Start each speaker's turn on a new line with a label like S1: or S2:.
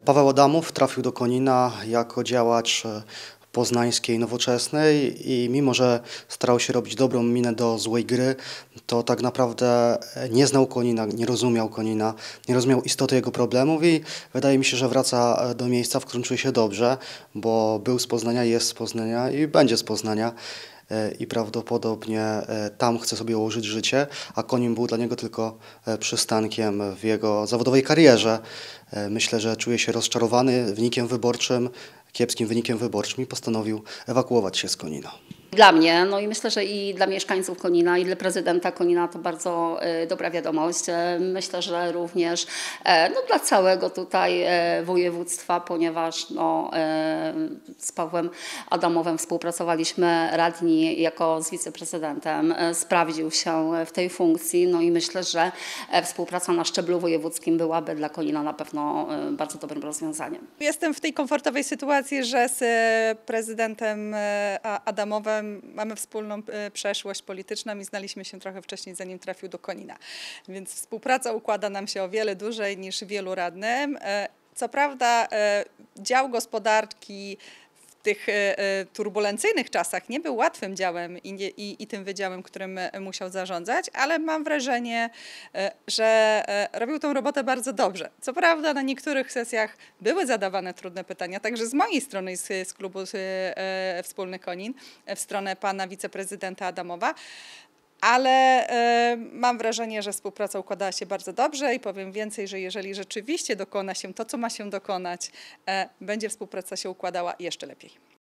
S1: Paweł Adamów trafił do Konina jako działacz poznańskiej Nowoczesnej i mimo, że starał się robić dobrą minę do złej gry, to tak naprawdę nie znał Konina, nie rozumiał Konina, nie rozumiał istoty jego problemów i wydaje mi się, że wraca do miejsca, w którym czuje się dobrze, bo był z Poznania, jest z Poznania i będzie z Poznania. I prawdopodobnie tam chce sobie ułożyć życie, a Konin był dla niego tylko przystankiem w jego zawodowej karierze. Myślę, że czuje się rozczarowany wynikiem wyborczym, kiepskim wynikiem wyborczym i postanowił ewakuować się z Konina.
S2: Dla mnie, no i myślę, że i dla mieszkańców Konina, i dla prezydenta Konina to bardzo dobra wiadomość. Myślę, że również dla całego tutaj województwa, ponieważ z Pawłem Adamowem współpracowaliśmy radni z wiceprezydentem. Sprawdził się w tej funkcji, no i myślę, że współpraca na szczeblu wojewódzkim byłaby dla Konina na pewno bardzo dobrym rozwiązaniem.
S3: Jestem w tej komfortowej sytuacji, że z prezydentem Adamowem mamy wspólną przeszłość polityczną i znaliśmy się trochę wcześniej, zanim trafił do Konina. Więc współpraca układa nam się o wiele dłużej niż wielu radnym. Co prawda dział gospodarki w tych turbulencyjnych czasach nie był łatwym działem i tym wydziałem, którym musiał zarządzać, ale mam wrażenie, że robił tę robotę bardzo dobrze. Co prawda na niektórych sesjach były zadawane trudne pytania, także z mojej strony, z klubu Wspólny Konin, w stronę pana wiceprezydenta Adamowa, ale mam wrażenie, że współpraca układała się bardzo dobrze i powiem więcej, że jeżeli rzeczywiście dokona się to, co ma się dokonać, będzie współpraca się układała jeszcze lepiej.